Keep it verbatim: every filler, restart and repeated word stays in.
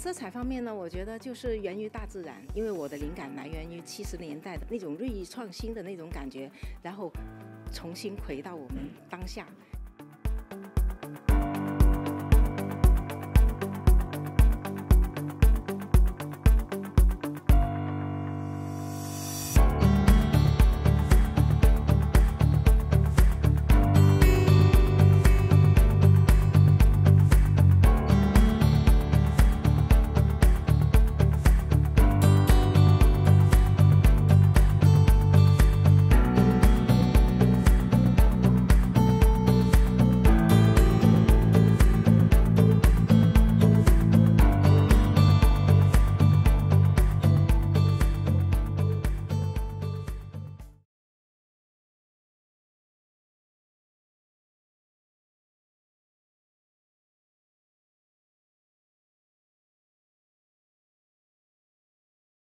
色彩方面呢，我觉得就是源于大自然，因为我的灵感来源于七十年代的那种锐意创新的那种感觉，然后重新回到我们当下。